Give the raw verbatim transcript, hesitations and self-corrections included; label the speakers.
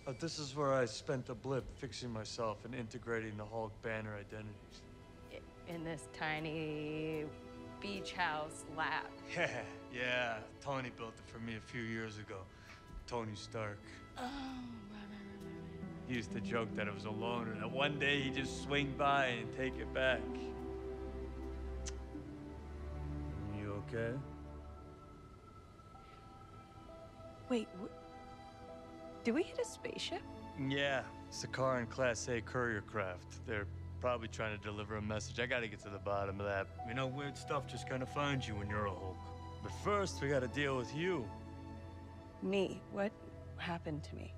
Speaker 1: But this is where I spent a blip fixing myself and integrating the Hulk banner identities.
Speaker 2: In this tiny beach house lab.
Speaker 1: Yeah, yeah. Tony built it for me a few years ago. Tony Stark.
Speaker 2: Oh, right, right, right, right.
Speaker 1: He used to joke that it was a loaner, that one day he'd just swing by and take it back. You okay?
Speaker 2: Wait, wh- did we hit a spaceship?
Speaker 1: Yeah, Sakaran Class A courier craft. They're probably trying to deliver a message. I gotta get to the bottom of that. You know, weird stuff just kind of finds you when you're a Hulk. But first, we gotta deal with you.
Speaker 2: Me? What happened to me?